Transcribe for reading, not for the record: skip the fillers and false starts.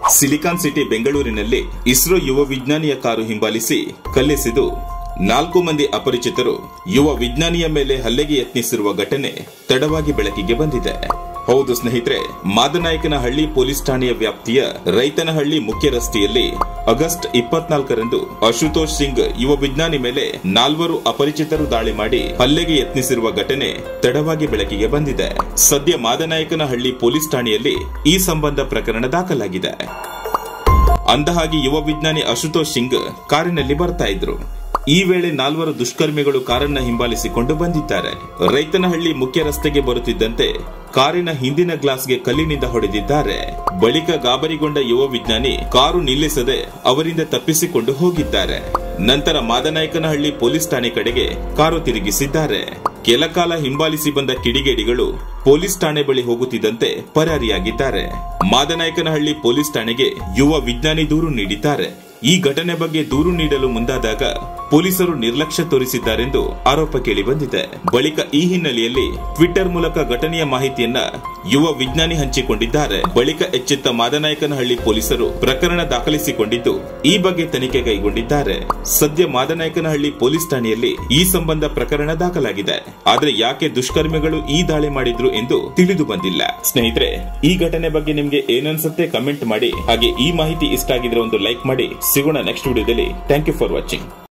Silicon city ಬೆಂಗಳೂರಿನಲ್ಲಿ ಇಸ್ರೋ ಯುವ ವಿಜ್ಞಾನಿಯ car ಹಿಂಬಾಲಿಸಿ ಕಲ್ಲೆಸೆದು 4 ಮಂದಿ ಅಪರಿಚಿತರು ಯುವ ವಿಜ್ಞಾನಿಯ ಮೇಲೆ ಹಲ್ಲೆಗೆ ಯತ್ನಿಸಿರುವ ಘಟನೆ ತಡವಾಗಿ ಬೆಳಕಿಗೆ ಬಂದಿದೆ. ಹೌದು ಸ್ನೇಹಿತರೆ, ಮಾದನಾಯಕನಹಳ್ಳಿ ಪೊಲೀಸ್ ಠಾಣೆಯ ವ್ಯಾಪ್ತಿಯ ರೈತನಹಳ್ಳಿ ಮುಖ್ಯ ರಸ್ತೆಯಲ್ಲಿ ಆಗಸ್ಟ್ 24ರಂದು ಅಶುತೋಷ್ ಸಿಂಗ್ ಯುವ ವಿಜ್ಞಾನಿ ಮೇಲೆ 4 ಅಪರಿಚಿತರು ದಾಳಿ ಮಾಡಿ ಹಲ್ಲೆಗೆ ಯತ್ನಿಸಿರುವ ಘಟನೆ ತಡವಾಗಿ ಬೆಳಕಿಗೆ ಬಂದಿದೆ. ಸದ್ಯ ಮಾದನಾಯಕನಹಳ್ಳಿ ಪೊಲೀಸ್ ಠಾಣೆಯಲ್ಲಿ ಈ ಸಂಬಂಧ ಪ್ರಕರಣ ದಾಖಲಾಗಿದೆ. ಅಂದಹಾಗೆ ಯುವ ವಿಜ್ಞಾನಿ ಅಶುತೋಷ್ ಸಿಂಗ್ ಕಾರಿನಲ್ಲಿ ಬರ್ತಾ ಇದ್ರು. ಈ ವೇಳೆ 4 ದುಷ್ಕರ್ಮಿಗಳು ಕಾರನ್ನ ಹಿಂಬಾಲಿಸಿಕೊಂಡು ಬಂದಿದ್ದಾರೆ. ರೈತನಹಳ್ಳಿ ಮುಖ್ಯ ರಸ್ತೆಗೆ ಬರುತ್ತಿದ್ದಂತೆ ಕಾರಿನ ಹಿಂದಿನ ಗ್ಲಾಸ್ಗೆ ಕಲ್ಲಿನಿಂದ ಹೊಡೆದಿದ್ದಾರೆ. ಬಳಿಕ ಗಾಬರಿಗೊಂಡ ಯುವ ವಿಜ್ಞಾನಿ ಕಾರು ನಿಲ್ಲಿಸದೆ ಅವರಿಂದ ತಪ್ಪಿಸಿಕೊಂಡು ಹೋಗಿದ್ದಾರೆ. ನಂತರ ಮಾದನಾಯಕನಹಳ್ಳಿ ಪೊಲೀಸ್ ಠಾಣೆ ಕಡೆಗೆ ಕಾರು ತಿರುಗಿಸಿದ್ದಾರೆ. ಕೆಲ ಕಾಲ ಹಿಂಬಾಲಿಸಿ ಬಂದ ಕಿಡಿಗೇಡಿಗಳು ಪೊಲೀಸ್ ಠಾಣೆ ಬಳಿ ಹೋಗುತ್ತಿದ್ದಂತೆ ಪರಾರಿಯಾಗಿದ್ದಾರೆ. ಮಾದನಾಯಕನಹಳ್ಳಿ ಪೊಲೀಸ್ ಠಾಣೆಗೆ ಯುವ ವಿಜ್ಞಾನಿ ದೂರು ನೀಡಿದ್ದಾರೆ. ಈ ಘಟನೆ ಬಗ್ಗೆ ದೂರು ನೀಡಲು ಮುಂದಾದಾಗ ಪೊಲೀಸರು ನಿರ್ಲಕ್ಷ್ಯ ತೋರಿಸಿದ್ದಾರೆಂದು ಆರೋಪ ಕೇಳಿಬಂದಿದೆ. ಬಳಿಕ ಈ ಹಿನ್ನೆಲೆಯಲ್ಲಿ ಟ್ವಿಟರ್ ಮೂಲಕ ಘಟನೆಯ ಮಾಹಿತಿಯನ್ನ ಯುವ ವಿಜ್ಞಾನಿ ಹಂಚಿಕೊಂಡಿದ್ದಾರೆ. ಬಳಿಕ ಎಚ್ಚೆತ್ತ ಮಾದನಾಯಕನಹಳ್ಳಿ ಪೊಲೀಸರು ಪ್ರಕರಣ ದಾಖಲಿಸಿಕೊಂಡಿದ್ದು ಈ ಬಗ್ಗೆ ತನಿಖೆ ಕೈಗೊಂಡಿದ್ದಾರೆ. ಸದ್ಯ ಮಾದನಾಯಕನಹಳ್ಳಿ ಪೊಲೀಸ್ ಠಾಣೆಯಲ್ಲಿ ಈ ಸಂಬಂಧ ಪ್ರಕರಣ ದಾಖಲಾಗಿದೆ. ಆದ್ರೆ ಯಾಕೆ ದುಷ್ಕರ್ಮಿಗಳು ಈ ದಾಳಿ ಮಾಡಿದ್ರು ಎಂದು ತಿಳಿದು ಬಂದಿಲ್ಲ. ಸ್ನೇಹಿತರೆ, ಈ ಘಟನೆ ಬಗ್ಗೆ ನಿಮ್ಗೆ ಏನನ್ಸುತ್ತೆ ಕಮೆಂಟ್ ಮಾಡಿ. ಹಾಗೆ ಈ ಮಾಹಿತಿ ಇಷ್ಟ ಆಗಿದ್ರೆ ಒಂದು ಲೈಕ್ ಮಾಡಿ. ಸಿಗೋಣ ನೆಕ್ಸ್ಟ್ ವಿಡಿಯೋದಲ್ಲಿ. Thank you for watching.